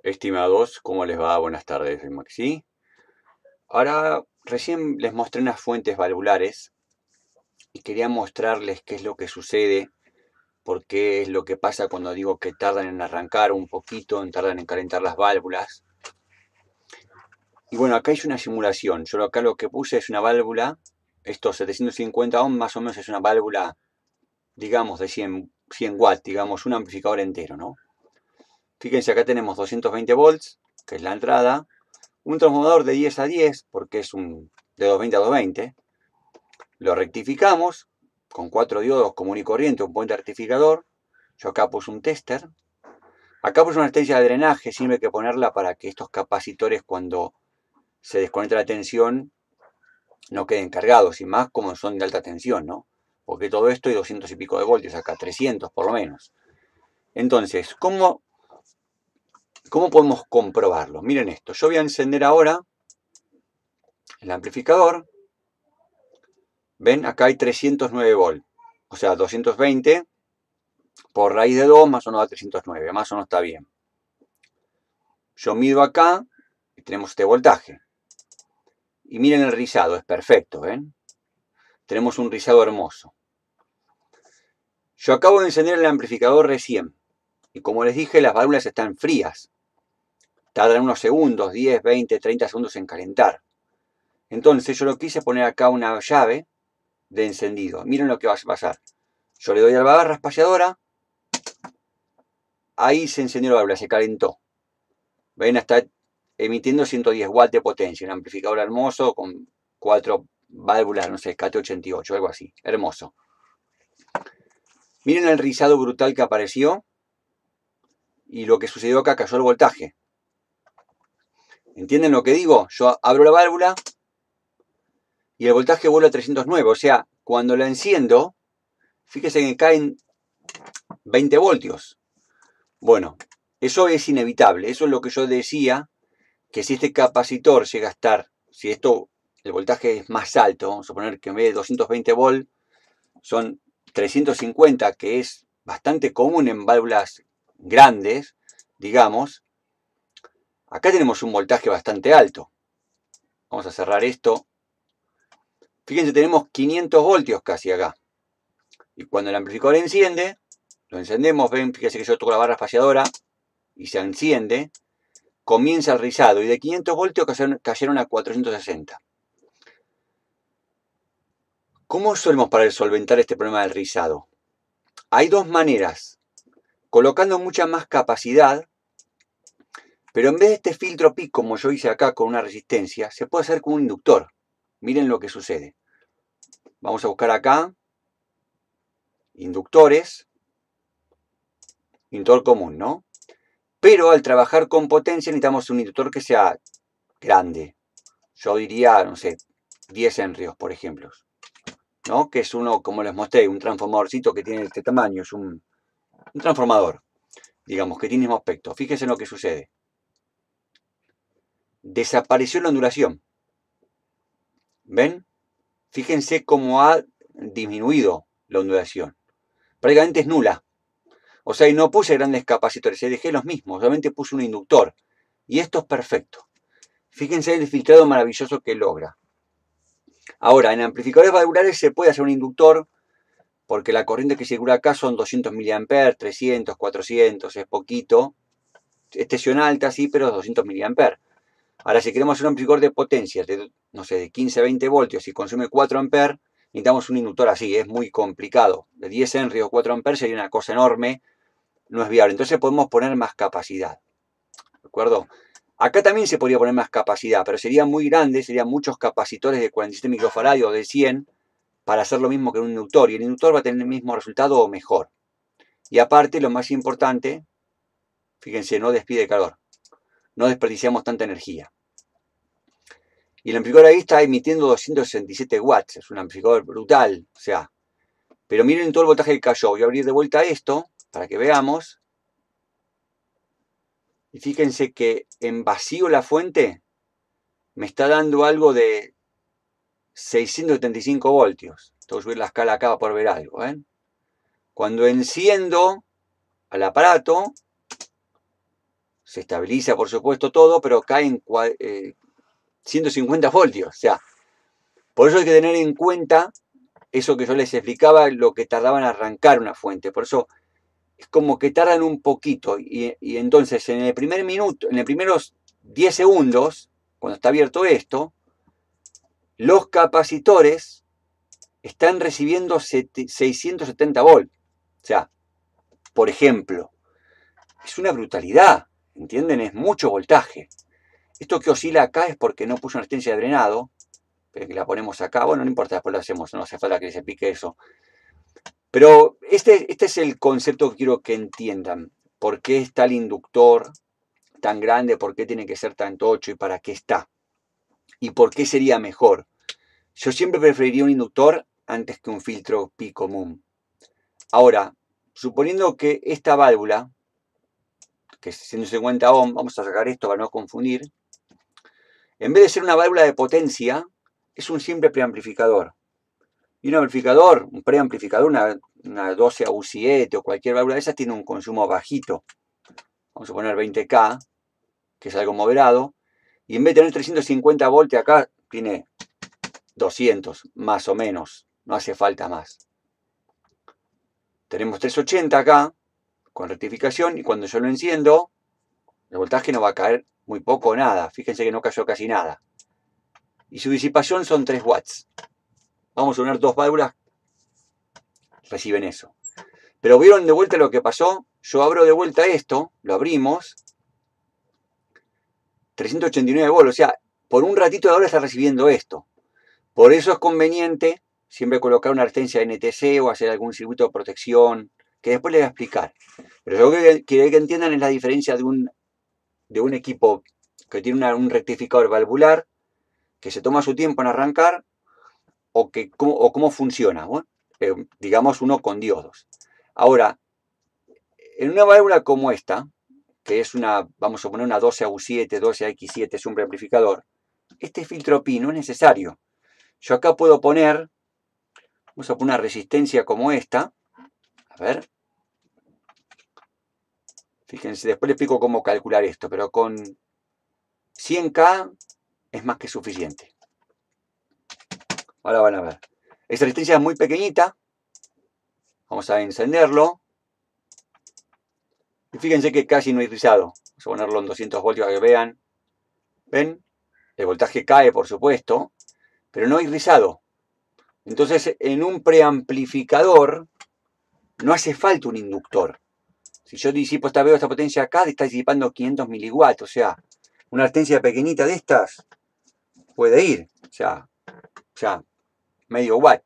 Estimados, ¿cómo les va? Buenas tardes, soy Maxi. Ahora, recién les mostré unas fuentes valvulares y quería mostrarles qué es lo que sucede, por qué es lo que pasa cuando digo que tardan en arrancar un poquito, tardan en calentar las válvulas. Y bueno, acá hice una simulación. Yo acá lo que puse es una válvula, estos 750 ohms más o menos es una válvula, digamos, de 100 watts, digamos, un amplificador entero, ¿no? Fíjense, acá tenemos 220 volts, que es la entrada, un transformador de 10 a 10, porque es un de 220 a 220. Lo rectificamos con 4 diodos común y corriente, un puente rectificador. Yo acá puse un tester. Acá puse una resistencia de drenaje, sirve que ponerla para que estos capacitores, cuando se desconecta la tensión, no queden cargados, y más como son de alta tensión, ¿no? Porque todo esto hay 200 y pico de voltios, acá 300 por lo menos. Entonces, ¿cómo podemos comprobarlo? Miren esto, yo voy a encender ahora el amplificador. ¿Ven? Acá hay 309 volts. O sea, 220 por raíz de 2 más o menos da 309. Más o menos está bien. Yo mido acá y tenemos este voltaje. Y miren el rizado, es perfecto, ¿ven? Tenemos un rizado hermoso. Yo acabo de encender el amplificador recién. Y como les dije, las válvulas están frías. Tardan unos segundos, 10, 20, 30 segundos en calentar. Entonces yo lo que hice es poner acá una llave de encendido. Miren lo que va a pasar. Yo le doy a la barra espaciadora. Ahí se encendió la válvula, se calentó. ¿Ven? Está emitiendo 110 watts de potencia. Un amplificador hermoso con 4 válvulas, no sé, KT88, algo así. Hermoso. Miren el rizado brutal que apareció. Y lo que sucedió acá, cayó el voltaje. ¿Entienden lo que digo? Yo abro la válvula y el voltaje vuelve a 309. O sea, cuando la enciendo, fíjense que caen 20 voltios. Bueno, eso es inevitable. Eso es lo que yo decía, que si este capacitor llega a estar, si esto, el voltaje es más alto, vamos a suponer que en vez de 220 volts son 350, que es bastante común en válvulas grandes, digamos, acá tenemos un voltaje bastante alto. Vamos a cerrar esto. Fíjense, tenemos 500 voltios casi acá. Y cuando el amplificador enciende, lo encendemos, ven, fíjense que yo toco la barra espaciadora y se enciende, comienza el rizado y de 500 voltios cayeron a 460. ¿Cómo solemos para solventar este problema del rizado? Hay dos maneras. Colocando mucha más capacidad, pero en vez de este filtro PIC, como yo hice acá con una resistencia, se puede hacer con un inductor. Miren lo que sucede. Vamos a buscar acá, inductores, inductor común, ¿no? Pero al trabajar con potencia necesitamos un inductor que sea grande. Yo diría, no sé, 10 henrios, por ejemplo, ¿no? Que es uno, como les mostré, un transformadorcito que tiene este tamaño, es un transformador, digamos, que tiene el mismo aspecto. Fíjense en lo que sucede. Desapareció la ondulación. ¿Ven? Fíjense cómo ha disminuido la ondulación. Prácticamente es nula. O sea, y no puse grandes capacitores, dejé los mismos, solamente puse un inductor. Y esto es perfecto. Fíjense el filtrado maravilloso que logra. Ahora, en amplificadores valvulares se puede hacer un inductor, porque la corriente que circula acá son 200 mA, 300, 400, es poquito. Es tensión alta, sí, pero 200 mA. Ahora, si queremos hacer un amplificador de potencia de, no sé, de 15 a 20 voltios y consume 4 amperes, necesitamos un inductor así, es muy complicado. De 10 henry o 4 amperes sería una cosa enorme, no es viable. Entonces podemos poner más capacidad. ¿De acuerdo? Acá también se podría poner más capacidad, pero sería muy grande, serían muchos capacitores de 47 microfarads o de 100 para hacer lo mismo que un inductor. Y el inductor va a tener el mismo resultado o mejor. Y aparte, lo más importante, fíjense, no despide calor. No desperdiciamos tanta energía. Y el amplificador ahí está emitiendo 267 watts. Es un amplificador brutal. O sea, pero miren todo el voltaje que cayó. Voy a abrir de vuelta esto para que veamos. Y fíjense que en vacío la fuente me está dando algo de 675 voltios. Tengo que subir la escala acá para ver algo. ¿Ven? Cuando enciendo al aparato, se estabiliza, por supuesto, todo, pero cae en 150 voltios. O sea, por eso hay que tener en cuenta eso que yo les explicaba, lo que tardaban en arrancar una fuente. Por eso es como que tardan un poquito. Y entonces, en el primer minuto, en los primeros 10 segundos, cuando está abierto esto, los capacitores están recibiendo 670 volts. O sea, por ejemplo, es una brutalidad, ¿entienden? Es mucho voltaje. Esto que oscila acá es porque no puso una resistencia de drenado, pero que la ponemos acá. Bueno, no importa, después lo hacemos, no hace falta que les explique eso. Pero este es el concepto que quiero que entiendan. ¿Por qué está el inductor tan grande? ¿Por qué tiene que ser tan tocho? ¿Y para qué está? ¿Y por qué sería mejor? Yo siempre preferiría un inductor antes que un filtro pi común. Ahora, suponiendo que esta válvula, que es 150 ohm, vamos a sacar esto para no confundir, en vez de ser una válvula de potencia, es un simple preamplificador. Y un amplificador, un preamplificador, una 12 AU7 o cualquier válvula de esas tiene un consumo bajito. Vamos a poner 20K, que es algo moderado. Y en vez de tener 350 voltios acá, tiene 200, más o menos. No hace falta más. Tenemos 380 acá, con rectificación, y cuando yo lo enciendo, el voltaje no va a caer muy poco o nada. Fíjense que no cayó casi nada. Y su disipación son 3 watts. Vamos a unir dos válvulas, reciben eso. Pero vieron de vuelta lo que pasó. Yo abro de vuelta esto, lo abrimos, 389 volts, o sea, por un ratito de ahora está recibiendo esto. Por eso es conveniente siempre colocar una resistencia NTC o hacer algún circuito de protección, que después les voy a explicar. Pero lo que quiero que entiendan es la diferencia de un equipo que tiene un rectificador valvular, que se toma su tiempo en arrancar, o cómo funciona. Bueno, digamos uno con diodos. Ahora, en una válvula como esta, que es vamos a poner una 12AU7, 12AX7, es un preamplificador, este filtro pi no es necesario. Yo acá puedo poner, vamos a poner una resistencia como esta, a ver, fíjense, después les explico cómo calcular esto, pero con 100K es más que suficiente. Ahora van a ver. Esta resistencia es muy pequeñita, vamos a encenderlo, y fíjense que casi no hay rizado. Vamos a ponerlo en 200 voltios para que vean. ¿Ven? El voltaje cae, por supuesto, pero no hay rizado. Entonces, en un preamplificador no hace falta un inductor. Si yo disipo esta potencia acá, está disipando 500 miliwatts. O sea, una resistencia pequeñita de estas puede ir. O sea, medio watt.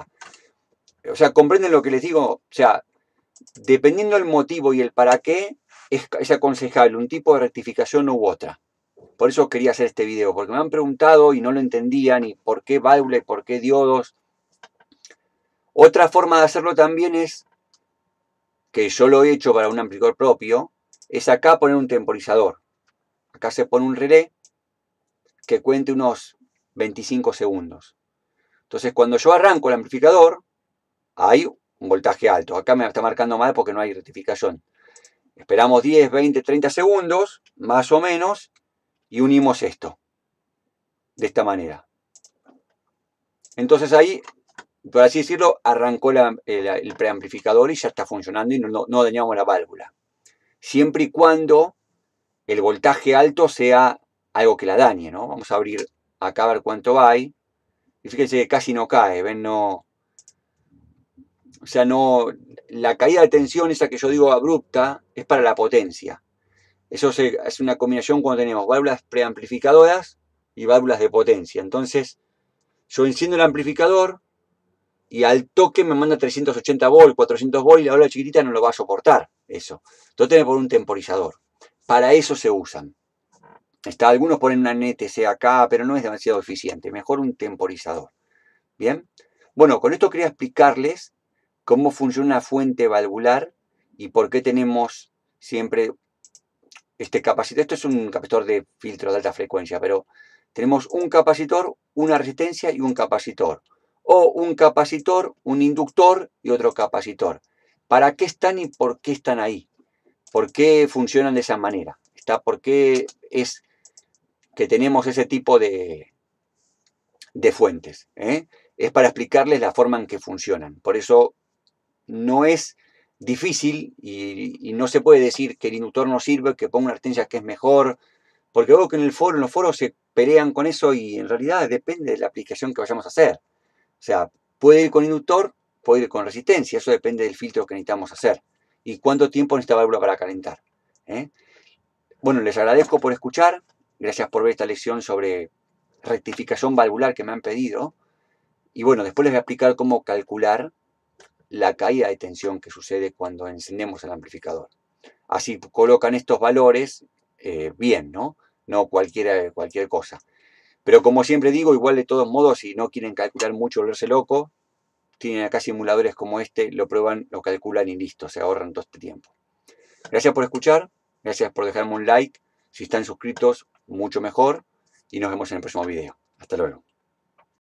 O sea, comprenden lo que les digo. O sea, dependiendo del motivo y el para qué, es aconsejable un tipo de rectificación u otra. Por eso quería hacer este video, porque me han preguntado y no lo entendían, y por qué válvula y por qué diodos. Otra forma de hacerlo también es, que yo lo he hecho para un amplificador propio, es acá poner un temporizador. Acá se pone un relé que cuente unos 25 segundos. Entonces, cuando yo arranco el amplificador, hay un voltaje alto. Acá me está marcando mal porque no hay rectificación. Esperamos 10, 20, 30 segundos, más o menos, y unimos esto. De esta manera. Entonces ahí, por así decirlo, arrancó el preamplificador y ya está funcionando y no dañamos la válvula. Siempre y cuando el voltaje alto sea algo que la dañe, ¿no? Vamos a abrir acá a ver cuánto hay. Y fíjense que casi no cae, ¿ven? No. O sea, no. La caída de tensión, esa que yo digo abrupta, es para la potencia. Eso es una combinación cuando tenemos válvulas preamplificadoras y válvulas de potencia. Entonces, yo enciendo el amplificador y al toque me manda 380 volts, 400 volts y la válvula chiquitita no lo va a soportar. Eso. Entonces, tengo que poner un temporizador. Para eso se usan. Algunos ponen una NTC acá, pero no es demasiado eficiente. Mejor un temporizador. ¿Bien? Bueno, con esto quería explicarles cómo funciona una fuente valvular y por qué tenemos siempre este capacitor. Esto es un capacitor de filtro de alta frecuencia, pero tenemos un capacitor, una resistencia y un capacitor. O un capacitor, un inductor y otro capacitor. ¿Para qué están y por qué están ahí? ¿Por qué funcionan de esa manera? ¿Por qué es que tenemos ese tipo de fuentes? Es para explicarles la forma en que funcionan. Por eso no es difícil y no se puede decir que el inductor no sirve, que ponga una resistencia que es mejor, porque veo que en los foros se pelean con eso y en realidad depende de la aplicación que vayamos a hacer. O sea, puede ir con inductor, puede ir con resistencia, eso depende del filtro que necesitamos hacer y cuánto tiempo necesita válvula para calentar. Bueno, les agradezco por escuchar, gracias por ver esta lección sobre rectificación valvular que me han pedido. Y bueno, después les voy a explicar cómo calcular la caída de tensión que sucede cuando encendemos el amplificador. Así colocan estos valores bien, ¿no? No cualquier cosa. Pero como siempre digo, igual de todos modos, si no quieren calcular mucho, volverse loco, tienen acá simuladores como este, lo prueban, lo calculan y listo, se ahorran todo este tiempo. Gracias por escuchar, gracias por dejarme un like. Si están suscritos, mucho mejor. Y nos vemos en el próximo video. Hasta luego.